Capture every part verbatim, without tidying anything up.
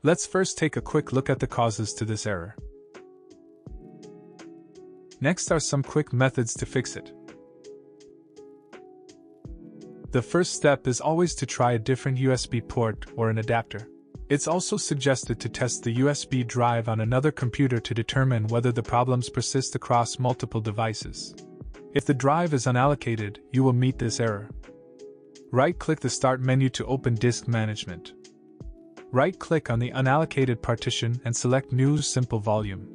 Let's first take a quick look at the causes to this error. Next are some quick methods to fix it. The first step is always to try a different U S B port or an adapter. It's also suggested to test the U S B drive on another computer to determine whether the problems persist across multiple devices. If the drive is unallocated, you will meet this error. Right-click the Start menu to open Disk Management. Right-click on the unallocated partition and select New Simple Volume.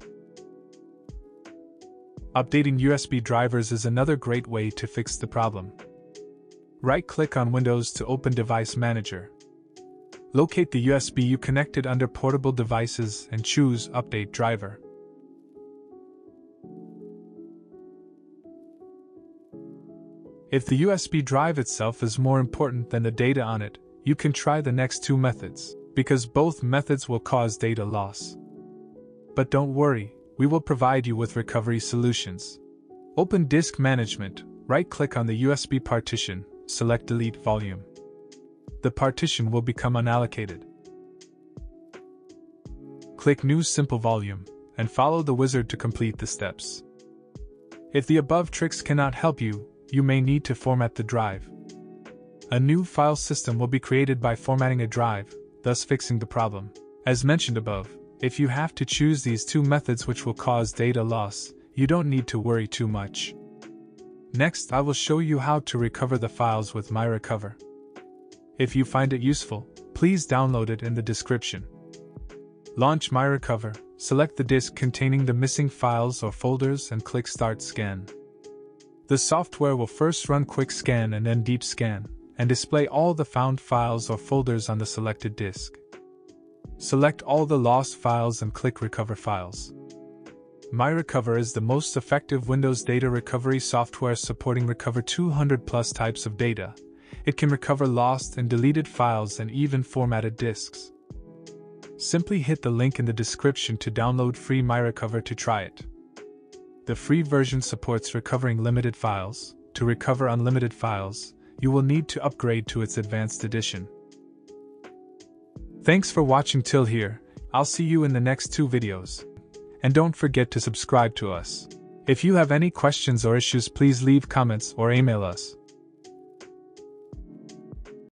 Updating U S B drivers is another great way to fix the problem. Right-click on Windows to open Device Manager. Locate the U S B you connected under Portable Devices and choose Update Driver. If the U S B drive itself is more important than the data on it, you can try the next two methods, because both methods will cause data loss. But don't worry, we will provide you with recovery solutions. Open Disk Management, right-click on the U S B partition, select Delete Volume. The partition will become unallocated. Click New Simple Volume, and follow the wizard to complete the steps. If the above tricks cannot help you, you may need to format the drive. A new file system will be created by formatting a drive, thus fixing the problem. As mentioned above, if you have to choose these two methods which will cause data loss, you don't need to worry too much. Next, I will show you how to recover the files with MyRecover. If you find it useful, please download it in the description. Launch MyRecover, select the disk containing the missing files or folders and click Start Scan. The software will first run Quick Scan and then Deep Scan, and display all the found files or folders on the selected disk. Select all the lost files and click Recover Files. MyRecover is the most effective Windows data recovery software supporting recover two hundred plus types of data. It can recover lost and deleted files and even formatted disks. Simply hit the link in the description to download free MyRecover to try it. The free version supports recovering limited files. To recover unlimited files, you will need to upgrade to its advanced edition. Thanks for watching till here. I'll see you in the next two videos. And don't forget to subscribe to us. If you have any questions or issues, please leave comments or email us.